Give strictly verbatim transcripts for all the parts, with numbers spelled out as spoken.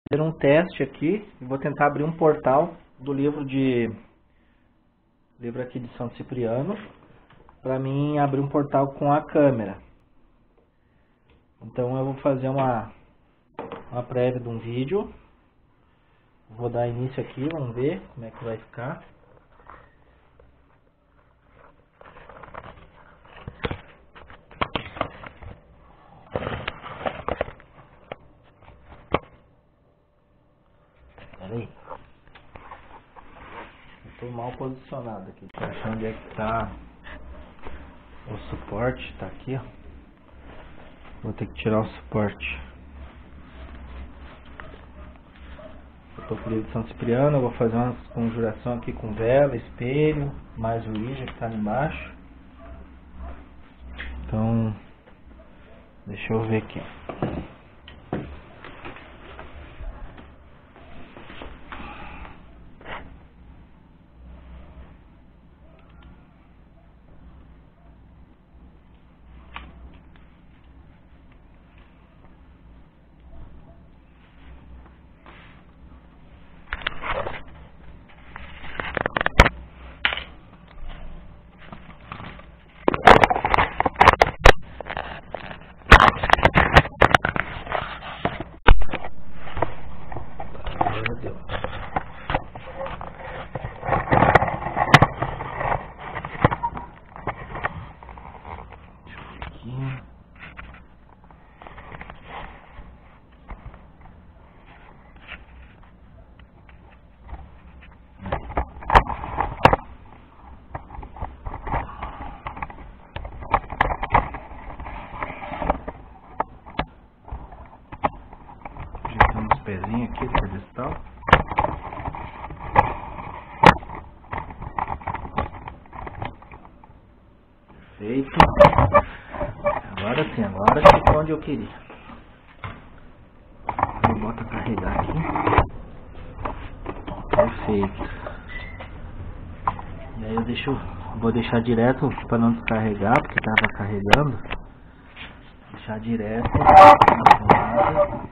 fazer um teste aqui e vou tentar abrir um portal do livro de livro aqui de São Cipriano para mim abrir um portal com a câmera. Então eu vou fazer uma uma prévia de um vídeo. Vou dar início aqui, vamos ver como é que vai ficar. Peraí. Estou mal posicionado aqui. Tô achando onde é que tá o suporte. Tá aqui, ó. Vou ter que tirar o suporte. Eu tô com o livro de São Cipriano. Eu vou fazer uma conjuração aqui com vela, espelho, mais o Ouija que tá ali embaixo. Então, deixa eu ver aqui. Pezinho aqui do pedestal. Perfeito. Agora sim, agora ficou onde eu queria. Eu boto a carregar aqui. Perfeito. E aí eu deixo, vou deixar direto para não descarregar, porque estava carregando. Deixar direto na tomada.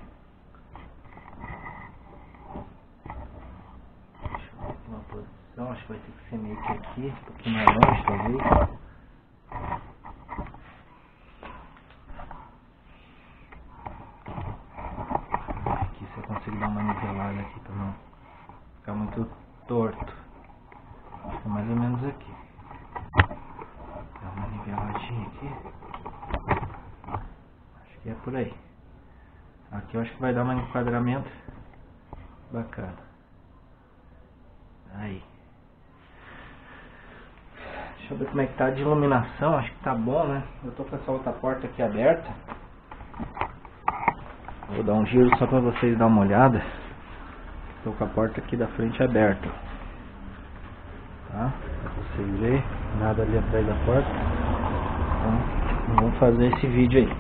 Acho que vai ter que ser meio que aqui, um pouquinho mais longe talvez. Aqui se eu consigo dar uma nivelada aqui para não ficar muito torto. Acho que é mais ou menos aqui. Dá uma niveladinha aqui. Acho que é por aí. Aqui eu acho que vai dar um enquadramento bacana. Aí. Deixa eu ver como é que tá de iluminação. Acho que tá bom, né? Eu tô com essa outra porta aqui aberta. Vou dar um giro só pra vocês dar uma olhada. Tô com a porta aqui da frente aberta. Tá? Pra vocês verem. Nada ali atrás da porta. Então, vamos fazer esse vídeo aí.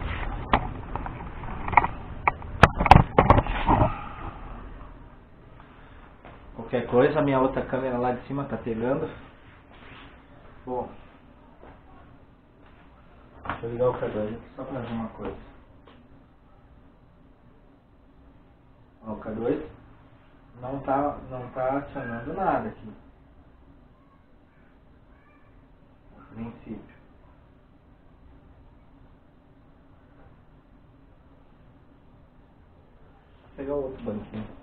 Qualquer coisa, a minha outra câmera lá de cima tá pegando. Bom, deixa eu ligar o K dois aqui só pra ver uma coisa. Ó, o K dois não tá, não tá acionando nada aqui. A princípio. Vou pegar o outro banquinho.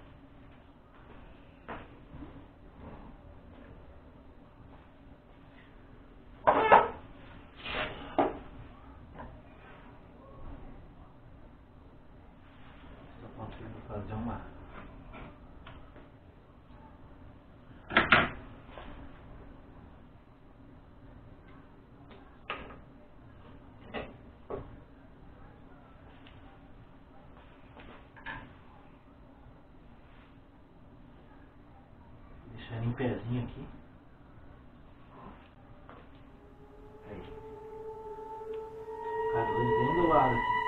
Fazer uma deixar ele em pezinho aqui. Aí. K dois bem do lado aqui.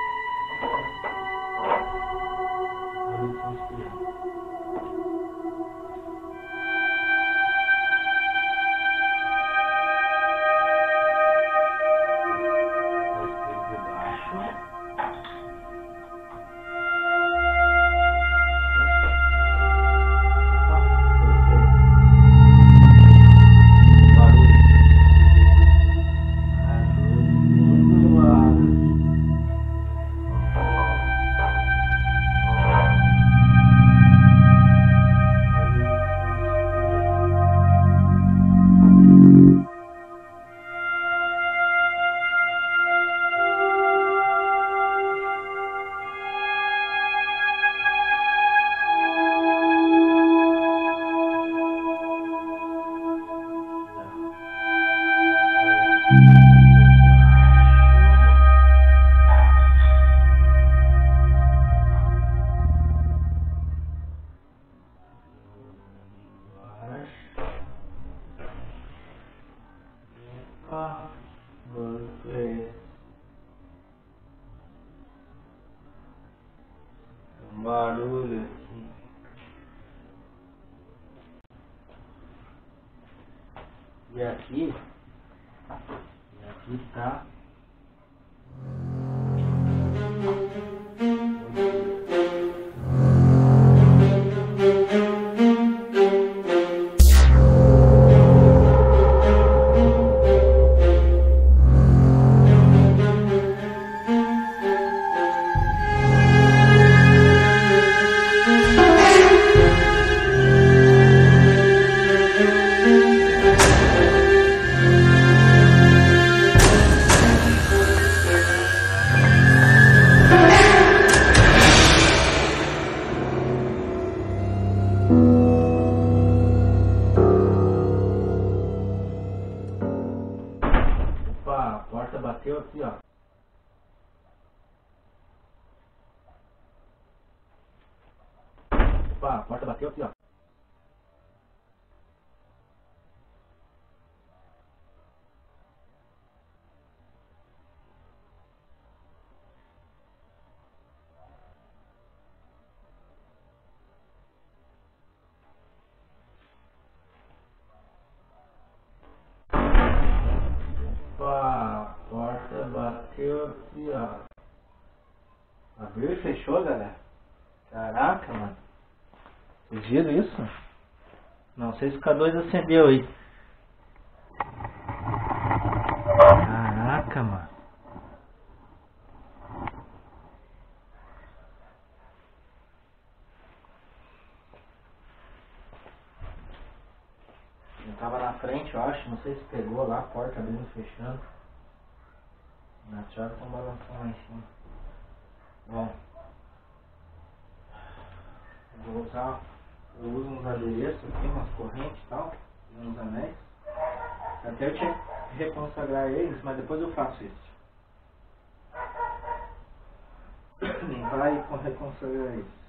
E aqui, e aqui tá. Opa, a porta bateu aqui, ó. Opa, a porta bateu aqui, ó. Opa, a porta bateu aqui, ó. Abriu e fechou, galera. Caraca, mano. Vocês viram isso? Não sei se o K dois acendeu aí. Caraca, mano. Eu tava na frente, eu acho. Não sei se pegou lá a porta abrindo e fechando. As chaves estão balançando lá em cima. Bom. Eu vou usar. Eu uso uns adereços aqui, umas correntes e tal. E uns anéis. Até eu tinha que reconsagrar eles, mas depois eu faço isso. Limpar e reconsagrar eles.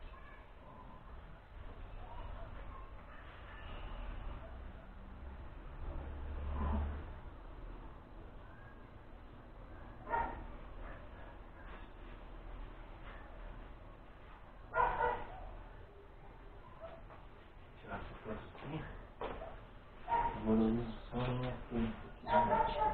Tirar essa plastinha. Vou usar só a minha frente aqui.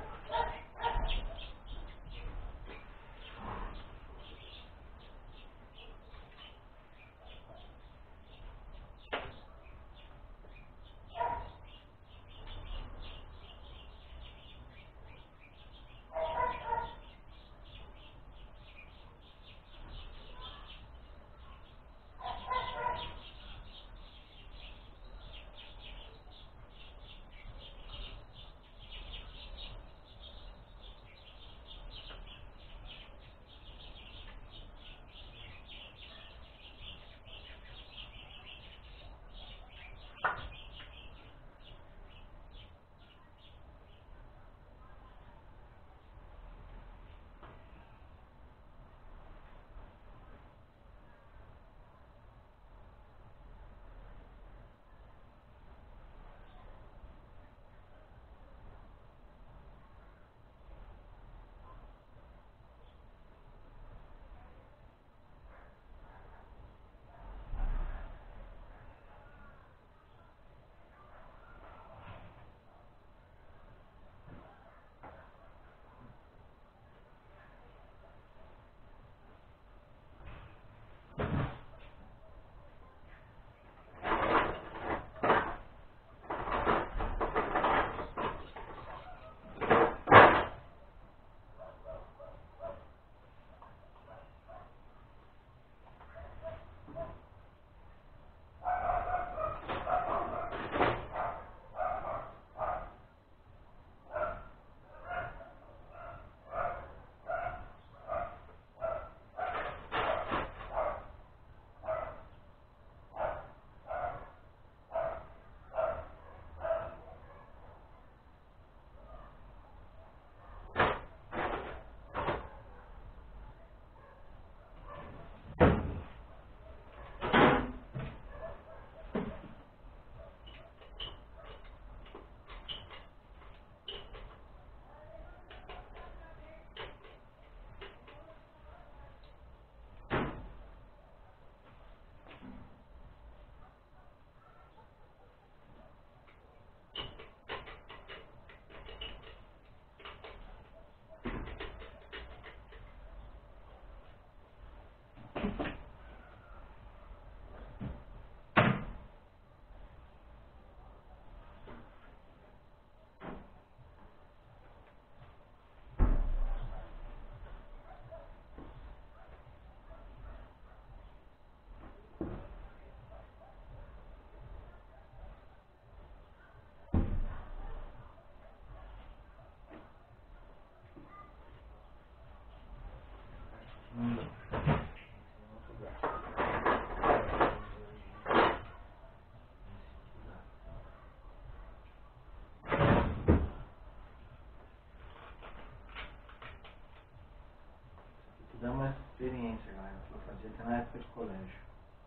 de colégio.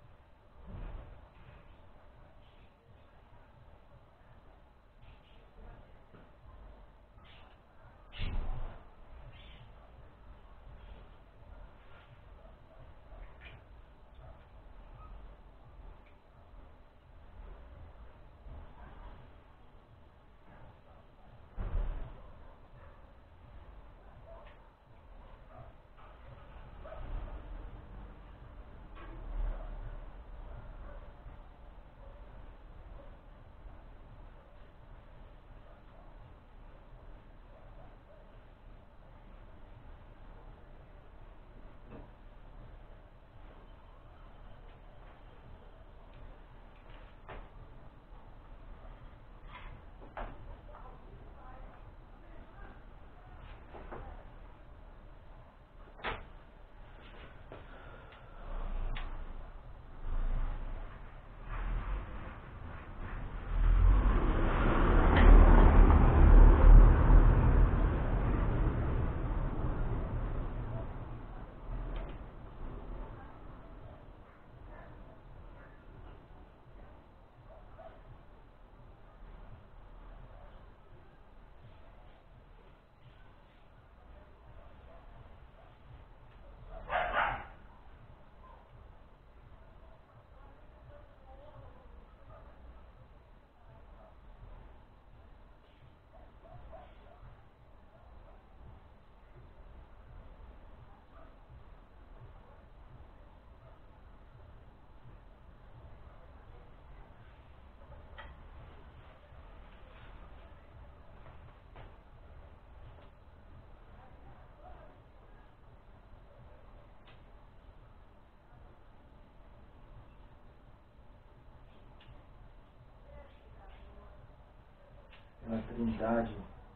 Na trindade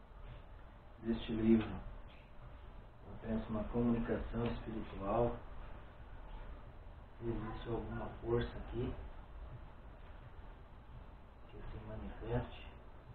deste livro, eu penso uma comunicação espiritual. Existe alguma força aqui que se manifeste.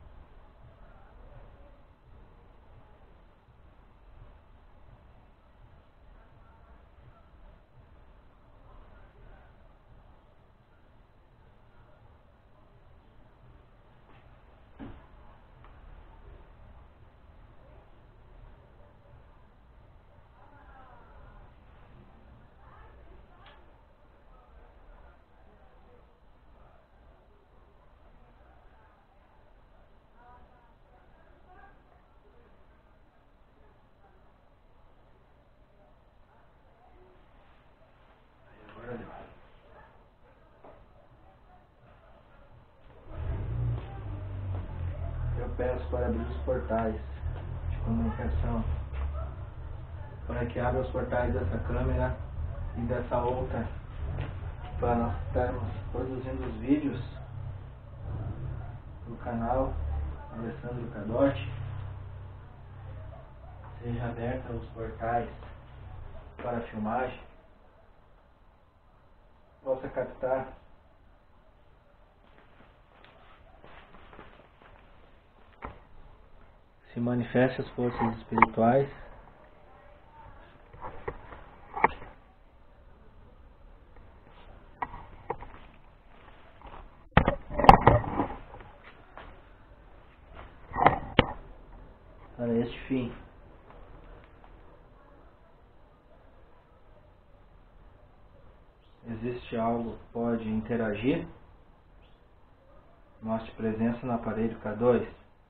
Eu peço para abrir os portais de comunicação, para que abra os portais dessa câmera e dessa outra, para nós estarmos produzindo os vídeos do canal Alessandro Cadotti. Seja aberta os portais para filmagem, possa captar se manifeste as forças espirituais para este fim. Existe algo que pode interagir? Mostre presença no aparelho K dois.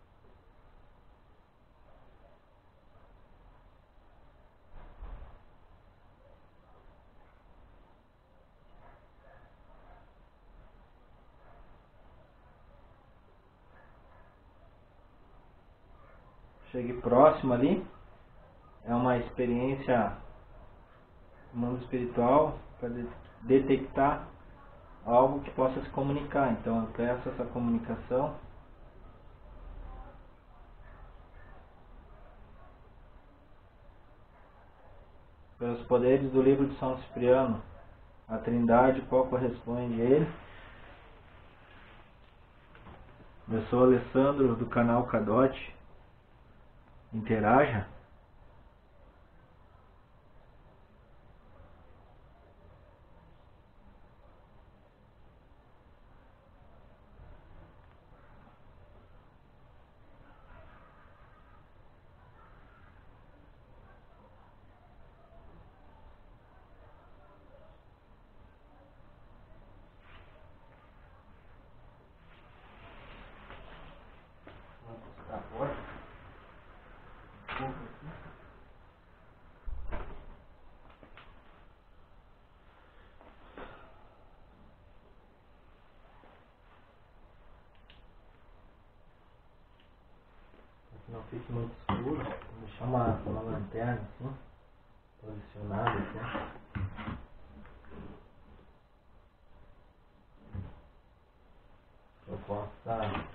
Chegue próximo ali. É uma experiência do mundo espiritual para de detectar algo que possa se comunicar. Então eu peço essa comunicação pelos poderes do livro de São Cipriano, a Trindade, qual corresponde a ele. Eu sou Alessandro do canal Cadotti. Interaja. fique muito escuro, vou deixar uma, uma lanterna assim, posicionada aqui. Eu posso estar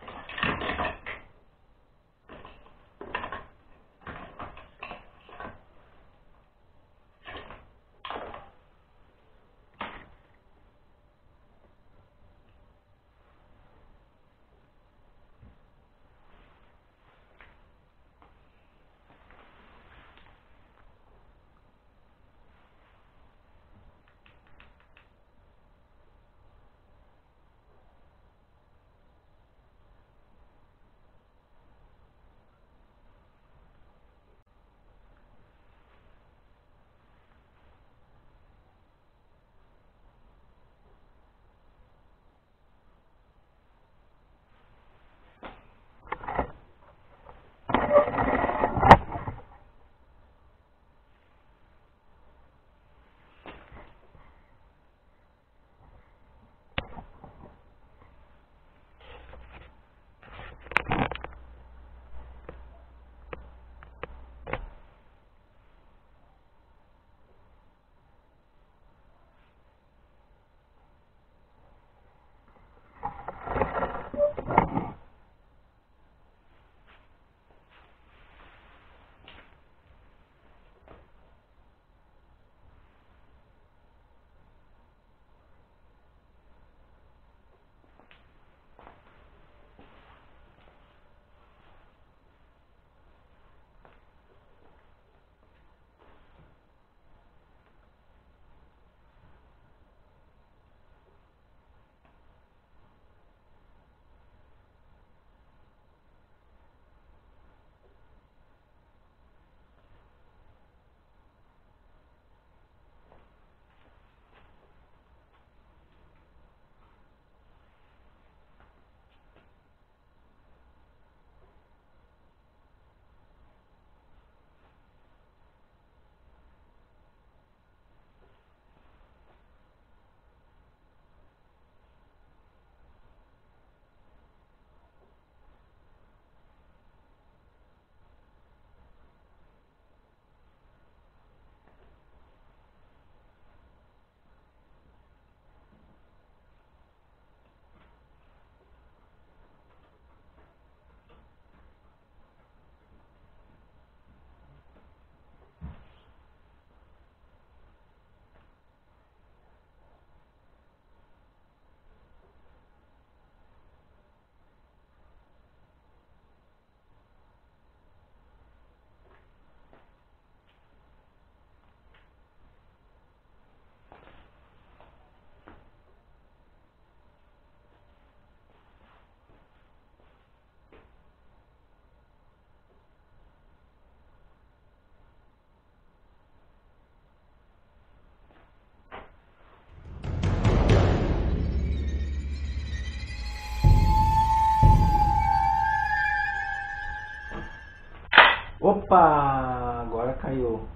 Opa! Agora caiu.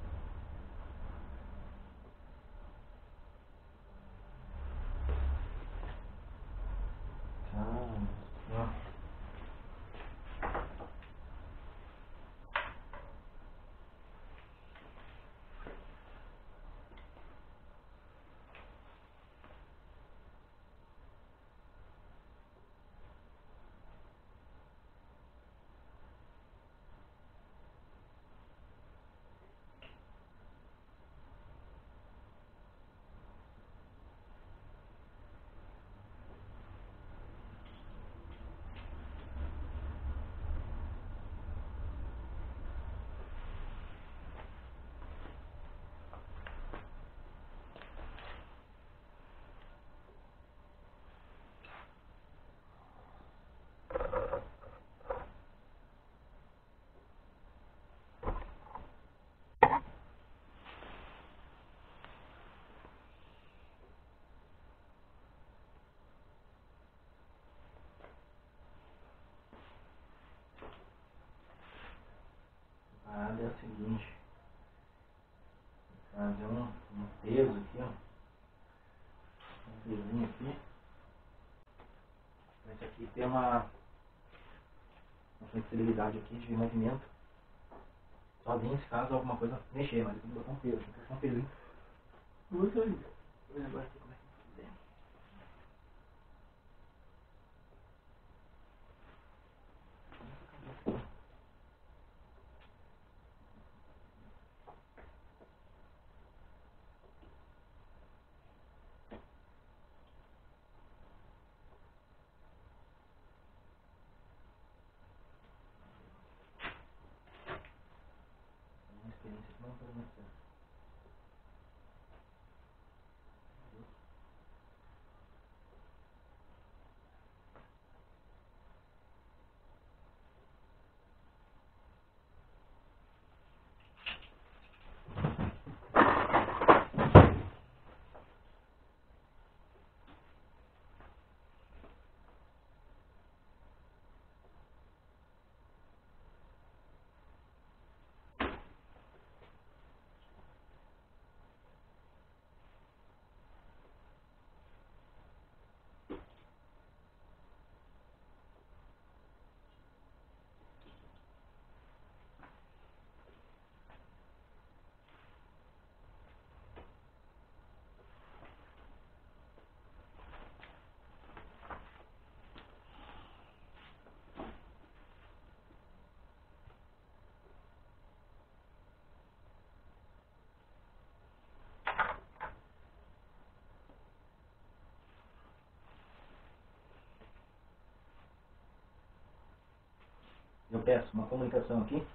Ah, a parada é a seguinte. Vou fazer um, um peso aqui, ó. Um pezinho aqui. Esse aqui tem uma, uma flexibilidade aqui de movimento. Sozinho, se caso alguma coisa mexer, mas eu vou botar um peso, vou botar um peso. Muito aí. Agora aqui como é que é. Uma experiência que não foi muito certa. Eu peço uma comunicação aqui.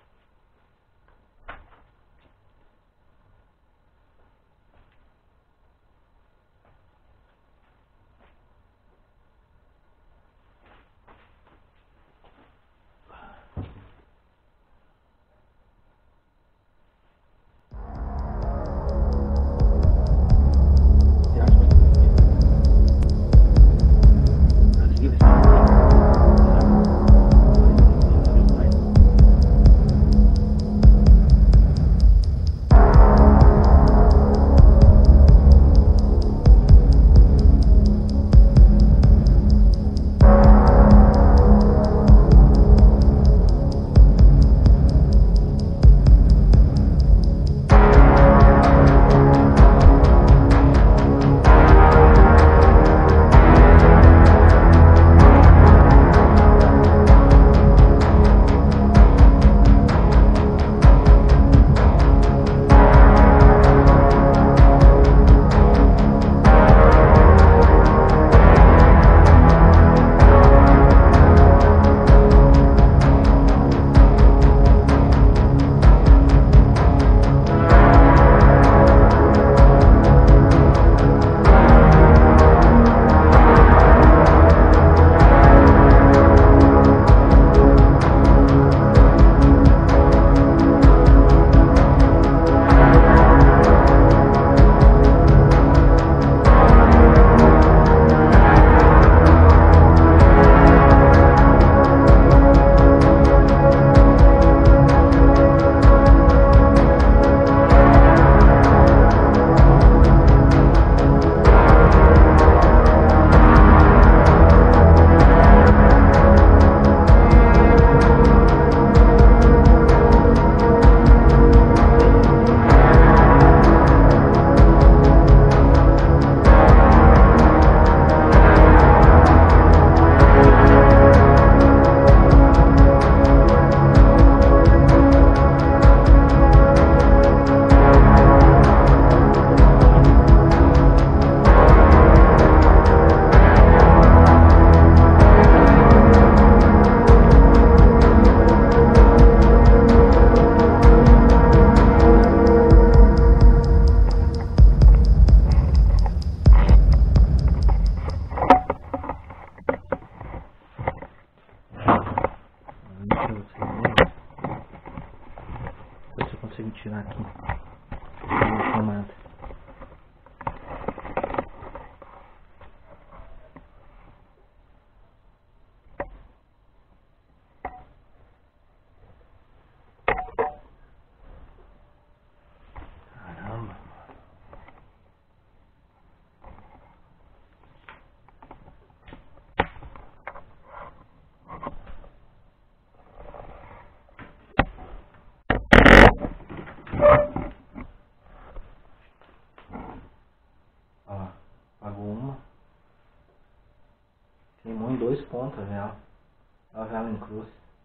Consigo tirar aqui a tomada. Caramba. Queimou em dois pontos já. A vela em cruz.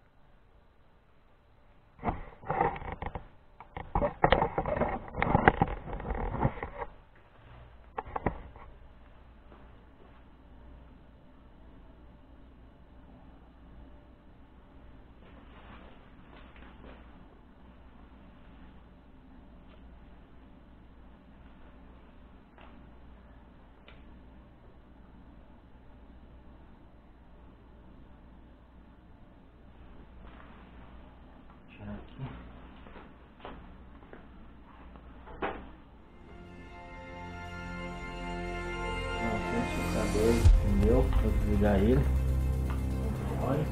Aqui. Nocentos e pneu, vou desligar ele. Olha.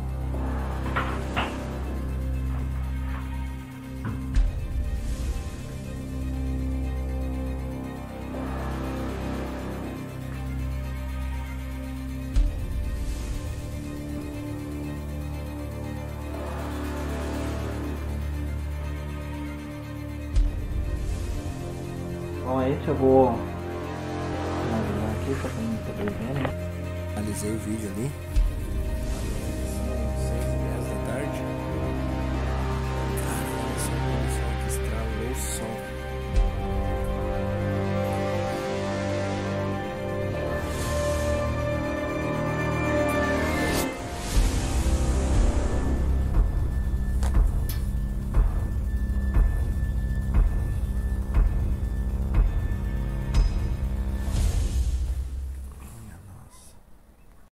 Bom, esse eu vou finalizar aqui para quem não poder ver, né? Finalizei o vídeo ali.